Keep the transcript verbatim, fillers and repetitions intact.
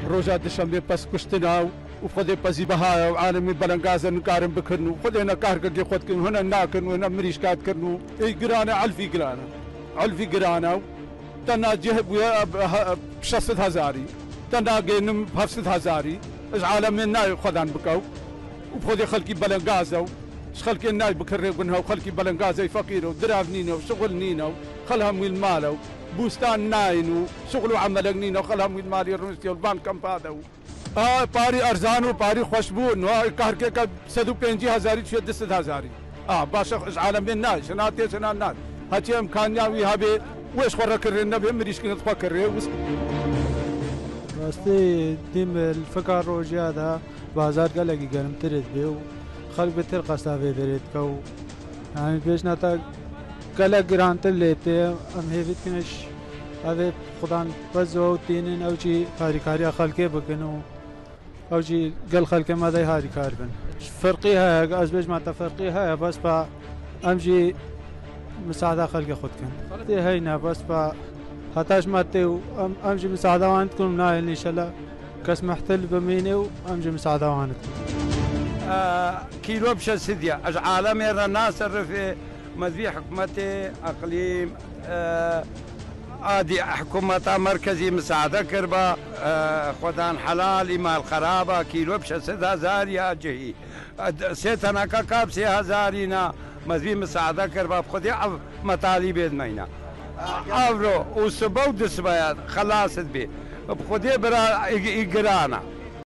ڕۆژا دەشەمبێ پەس کوشتناو و خۆدێ پەزی بەهایە و عالمی بەلەنگازن و کارم بکردن و خۆدێنە کارگەگی خۆتکردن هەنە ناکردن و هەنە مریشکاتکردن و ئەی گرانە ئەلفی گرانە ئەلفی گرانە و تەنها جێ بووە شەست هەزاری تەنها گەێنم هەفت هەزاری ئەش عالەمێن ناوی خۆدان بکە و و خۆدێ خەڵکی بەلەنگازە و خەڵکێن ناوی بکڕێبوون هەو خەڵکی بەلەنگازەی فەقیرە و دراو نینە و شغل نینە و خەڵ هەمووی مالە و بوستان ناین و شغل و عملەک نینە و خەڵ هەمووی مالی ڕوستی و بانکەم پادە و پاری ئەرزان و پاری خۆش بوون کارکێکە سەد و پێنجی هەزاری توێ دەست هەزاری باشە عالەمێن نای شنا تێ شنا نات هەچی ئەم کانیاوی هەبێ وێش خۆڕەکردێن نەبێ مریشکردن خۆ کردێ وست ڕاستی دیم فکر ڕۆژیادا بازار گەلێکی گەرمترت بێ و خەڵک بەتر قەساوێ دەرێت کە و پێش ناتا گەلە گرانتر لێ تێ ئەم هێویتکنش ئەوێ خوددان بەزەوە و تێنن ئەوچی هاریکاریە خەڵکێ بکەن و ئەوچی گەل خەلکە مادەی هاریکار بن فەرقی هەیە ئەس بێژماتە فەرقی هەیە بەس بە ئەمژی مساعدا خەلکی خودکەن تێ هەینە بەس بە هەتاش ماتێ و ئەمژی مساعداوانت کردم نایل نیشەلە کەس محتل بمێنێ و ئەمژی مساعداوانت كيلو بشا سديا اج عالم الناس الرفي مذبي حكومتي اقليم عادي حكومة مركزي مساعدة كربا خدان حلال مال خرابة كيلو بشا سد هزار يا جهي سيتنا كاب سي هزارينا مذبي مساعدة كربا بخدي مطالب مينا افرو وسبو دسبيات خلاصت بي بخدي برا اقرانا